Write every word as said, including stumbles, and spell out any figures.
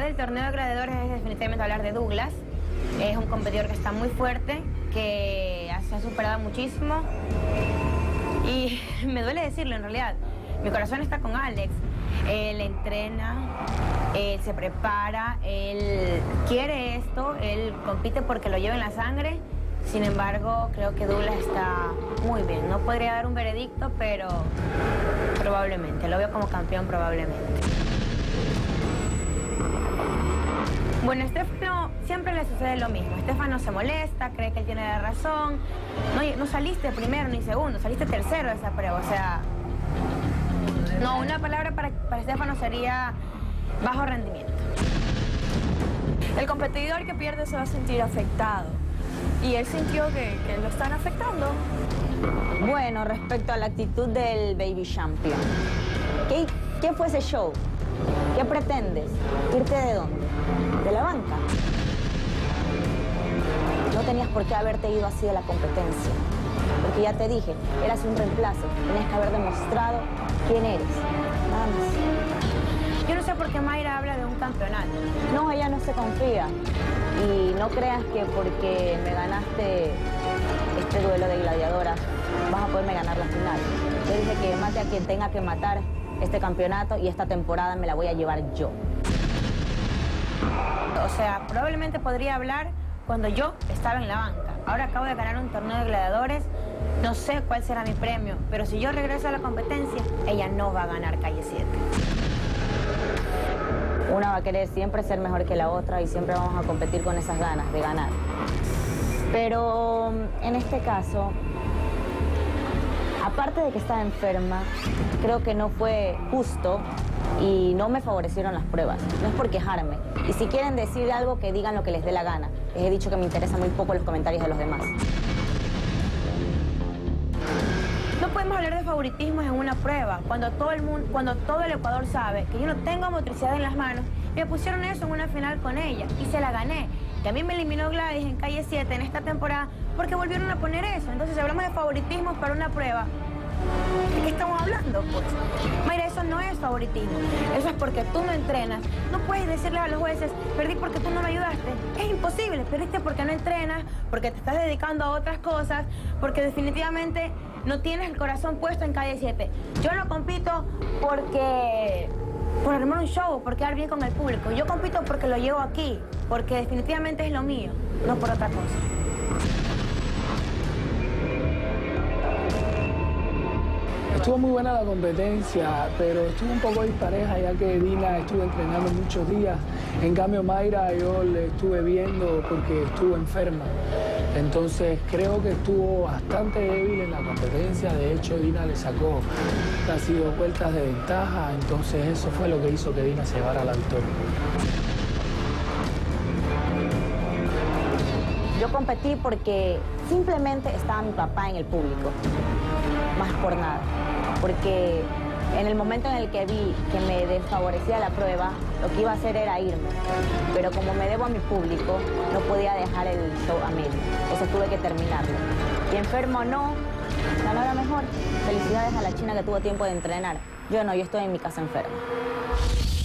del torneo de gladiadores es definitivamente hablar de Douglas. Es un competidor que está muy fuerte, que se ha superado muchísimo. Y me duele decirlo en realidad, mi corazón está con Alex. Él entrena, él se prepara, él quiere esto, él compite porque lo lleva en la sangre. Sin embargo, creo que Douglas está muy bien. No podría dar un veredicto, pero probablemente. Lo veo como campeón probablemente. Bueno, a Estefano siempre le sucede lo mismo. Estefano se molesta, cree que él tiene la razón. No, no saliste primero ni segundo, saliste tercero de esa prueba. O sea, no, una palabra para, para Estefano sería bajo rendimiento. El competidor que pierde se va a sentir afectado. Y él sintió que, que lo están afectando. Bueno, respecto a la actitud del Baby Champion, ¿qué, qué fue ese show? ¿Qué pretendes? ¿Irte de dónde? ¿De la banca? No tenías por qué haberte ido así de la competencia. Porque ya te dije, eras un reemplazo. Tenías que haber demostrado quién eres. Nada más. Yo no sé por qué Mayra habla de un campeonato. No, ella no se confía. Y no creas que porque me ganaste este duelo de gladiadoras vas a poderme ganar la final. Yo dije que mate a quien tenga que matar este campeonato y esta temporada me la voy a llevar yo. O sea, probablemente podría hablar cuando yo estaba en la banca. Ahora acabo de ganar un torneo de gladiadores, no sé cuál será mi premio, pero si yo regreso a la competencia, ella no va a ganar Calle siete. Una va a querer siempre ser mejor que la otra y siempre vamos a competir con esas ganas de ganar. Pero en este caso, aparte de que estaba enferma, creo que no fue justo y no me favorecieron las pruebas. No es por quejarme. Y si quieren decir algo, que digan lo que les dé la gana. Les he dicho que me interesan muy poco los comentarios de los demás. No podemos hablar de favoritismos en una prueba, cuando todo el mundo, cuando todo el Ecuador sabe que yo no tengo motricidad en las manos. Me pusieron eso en una final con ella y se la gané. También me eliminó Gladys en Calle siete en esta temporada porque volvieron a poner eso. Entonces, si hablamos de favoritismos para una prueba, ¿de qué estamos hablando, pues? Mayra, eso no es favoritismo. Eso es porque tú no entrenas. No puedes decirle a los jueces, perdí porque tú no me ayudaste. Es imposible. Perdiste porque no entrenas, porque te estás dedicando a otras cosas, porque definitivamente no tienes el corazón puesto en Calle siete. Yo no compito porque... por armar un show, por quedar bien con el público. Yo compito porque lo llevo aquí, porque definitivamente es lo mío, no por otra cosa. Estuvo muy buena la competencia, pero estuvo un poco dispareja ya que Dina estuvo entrenando muchos días. En cambio, Mayra yo le estuve viendo porque estuvo enferma. Entonces creo que estuvo bastante débil en la competencia. De hecho, Dina le sacó casi dos vueltas de ventaja. Entonces eso fue lo que hizo que Dina se llevara la victoria. Yo competí porque simplemente estaba mi papá en el público. Más por nada. Porque en el momento en el que vi que me desfavorecía la prueba, lo que iba a hacer era irme. Pero como me debo a mi público, no podía dejar el show a medio. Entonces tuve que terminarlo. Y enfermo o no, ganó la mejor. Felicidades a la china que tuvo tiempo de entrenar. Yo no, yo estoy en mi casa enferma.